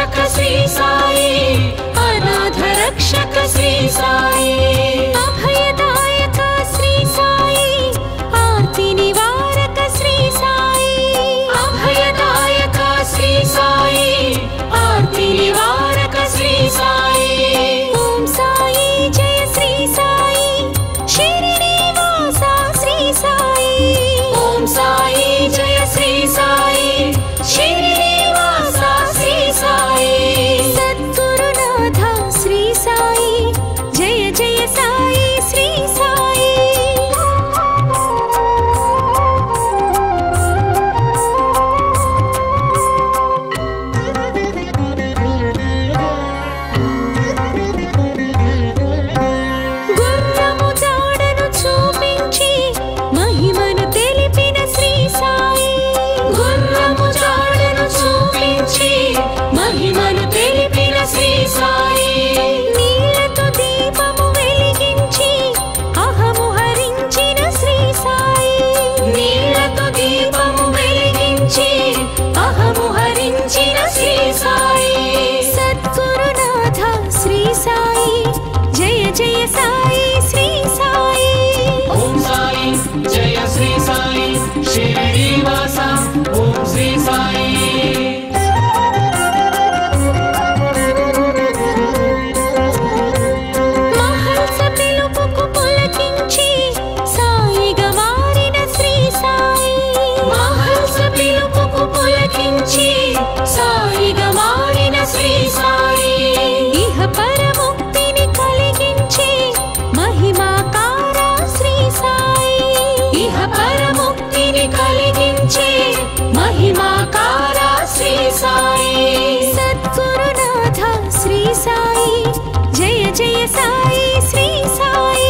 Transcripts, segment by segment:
पोषक श्री साई अनाथ रक्षक श्री साई अभयदायक श्री साई आर्ति निवारक श्री साई अभयदायक श्री साई आर्ति निवारक श्री साई ओम साई जय श्री साई शिरडीवासा श्री साई ओम साई जय श्री साई शिरडीवासा श्री साई सद्गुरुनाथ श्री साई जय जय साई श्री साई గుర్రము జాడను చూపించి మహిమను తెలిపిన శ్రీ సాయి గుర్రము జాడను చూపించి మహిమను తెలిపిన శ్రీ సాయి నీలతో దీపము వెలిగించి అహము హరించిన శ్రీ సాయి నీలతో దీపము వెలిగించి అహము హరించిన శ్రీ సాయి సద్గురునాథ శ్రీ సాయి జయ జయ సాయి శ్రీ సాయి ओम साई जय श्री साई शिरडीवासा ओम श्री साई మహల్స పిలుపుకు పులకించి సాయిగా మారిన శ్రీ సాయి మహల్స పిలుపుకు పులకించి సాయిగా మారిన శ్రీ సాయి ఇహ పరముక్తిని కలిగించి మహిమాకార శ్రీ సాయి ఇహ పరముక్తిని కలిగించి మహిమాకార శ్రీ సాయి సద్గురునాథ శ్రీ సాయి జయ జయ సాయి శ్రీ సాయి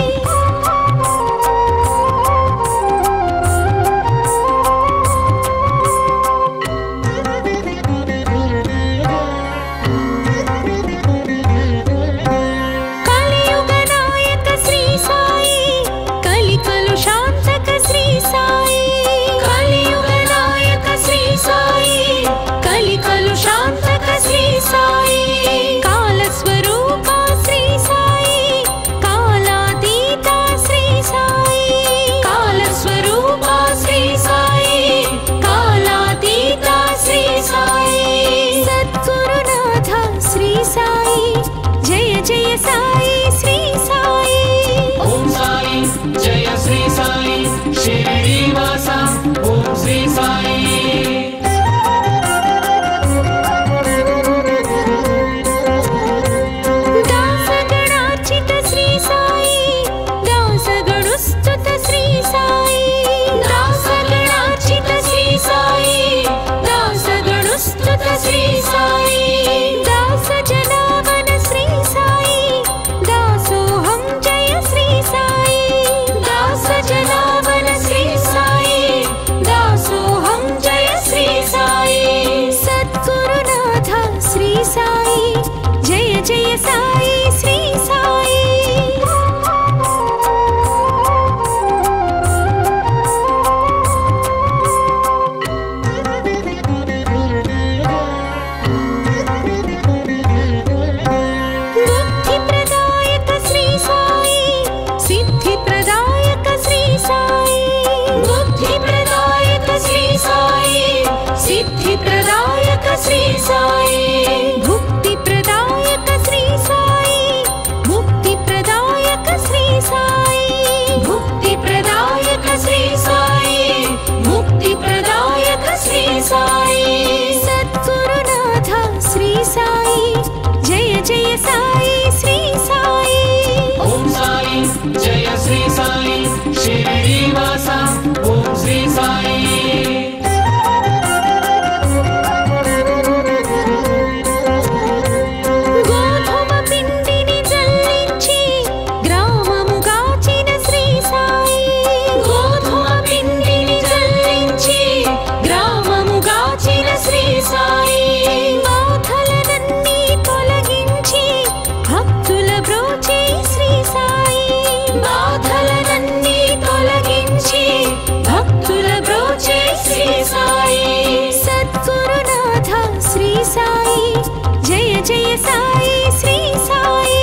కలియుగ నాయక శ్రీ సాయి కలికలు శాంతక శ్రీ సాయి కలియుగ నాయక శ్రీ సాయి కలికలు శాంతక శ్రీ సాయి కాల స్వరూప శ్రీ సాయి కాలాతీత శ్రీ సాయి కాల స్వరూప శ్రీ సాయి కాలాతీత శ్రీ సాయి సద్గురునాథ శ్రీ సాయి జయ జయ సాయి శ్రీ సాయి ओम साई जय श्री साई शिरडीवासा ओम श्री साई दासगणार्चित श्री साई दासगणुस्तुत श्री साई दासगणार्चित श्री साई दासगणुस्तुत श्री साई दास जनावन श्री साई సాయి శ్రీ సాయి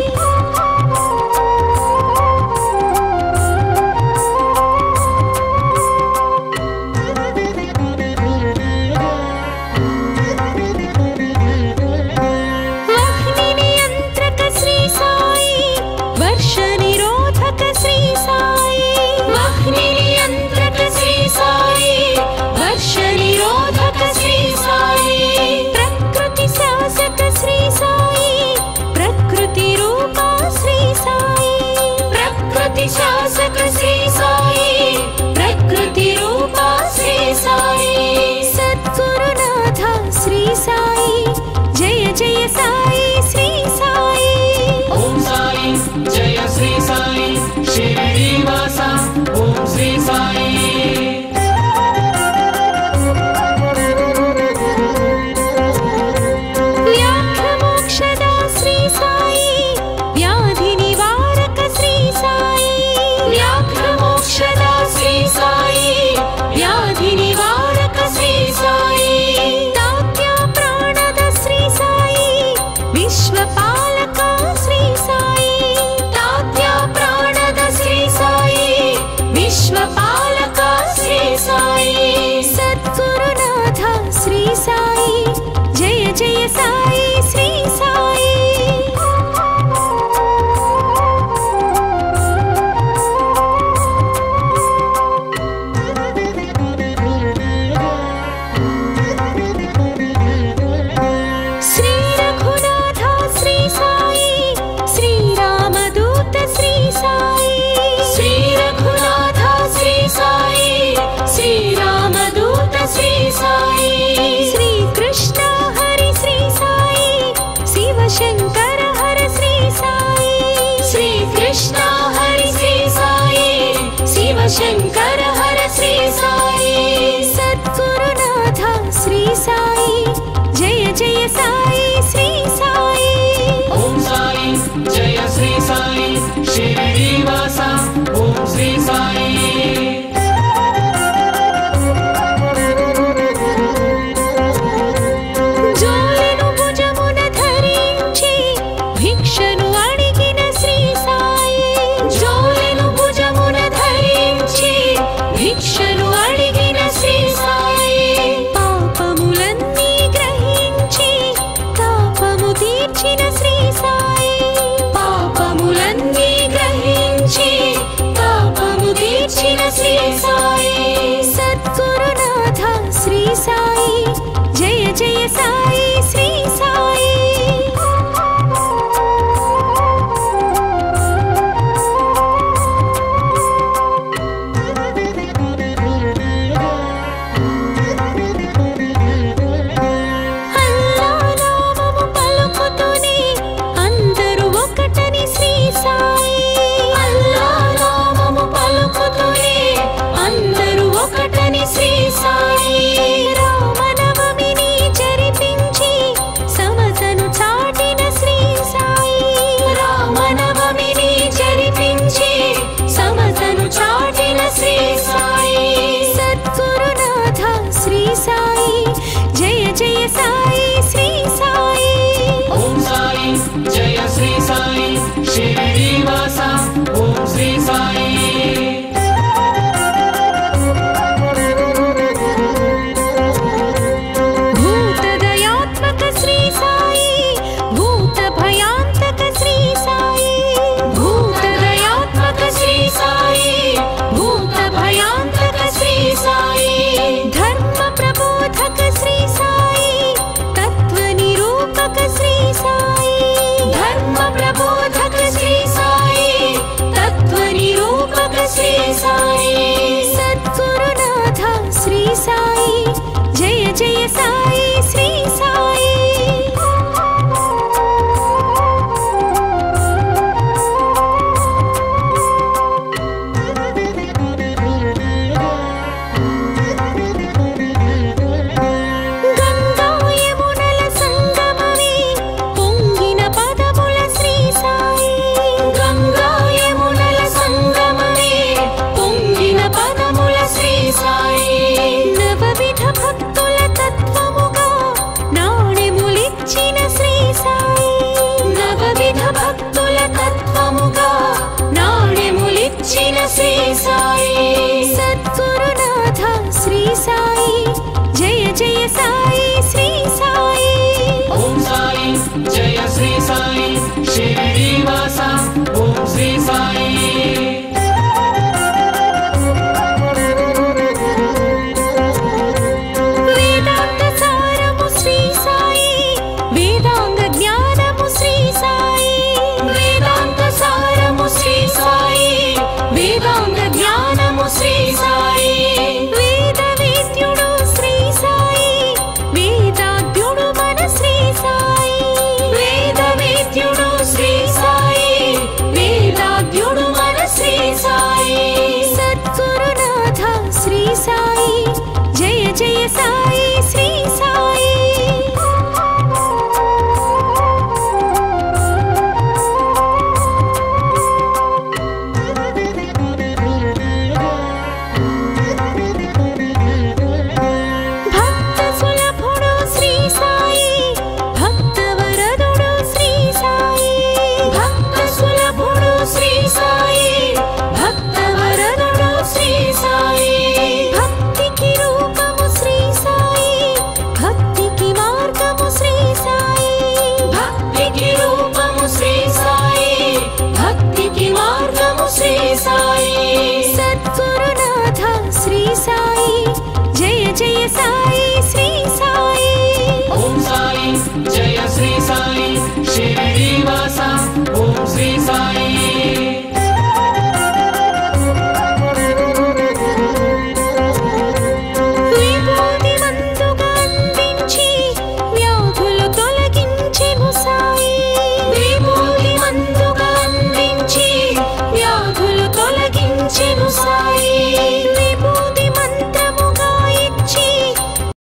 शासक श्री साई प्रकृति रूपा श्री साई सद्गुरुनाथ श्री साई जय जय साई श्री साई ओम साई जय श्री साई शिरडीवासा ओम श्री साई विश्वपालका श्री साई तात्या प्राणद श्री साई विश्वपालका श्री साई सद्गुरुनाथ श्री साई जय जय साई श्री साई शंकर हर श्री साई श्री कृष्ण हरि श्री साई शिव शंकर हर श्री साई सद्गुरुनाथ श्री साई जय जय साई श्री साई ओम साई जय श्री साई शिरडीवासा ओम श्री साई सद्गुरुनाथ श्री साई जय जय साई श्री साई అల్లా నామము పలుకుతూనే అందరూ ఒకటని శ్రీ సాయి అల్లా నామము పలుకుతూనే అందరూ ఒకటని శ్రీ సాయి రామనవమిని జరిపించి సమతను చాటిన శ్రీ సాయి రామనవమిని జరిపించి సమతను చాటిన శ్రీ సాయి సద్గురునాథ శ్రీ సాయి జయ జయ సాయి శ్రీ సాయి ओम साई जय श्री साई शिरडीवासा ओम श्री साई సాయి జయ జయ సాయి శ్రీ సాయి భక్త సులభుడు శ్రీ సాయి భక్త వరదుడు శ్రీ సాయి భక్త సులభుడు శ్రీ సాయి భక్త వరదుడు శ్రీ సాయి భక్తికి రూపము శ్రీ సాయి భక్తికి మార్గము శ్రీ సాయి భక్తికి రూపము శ్రీ సాయి భక్తికి మార్గము శ్రీ సాయి సద్గురునాథ శ్రీ సాయి జయ జయ సాయి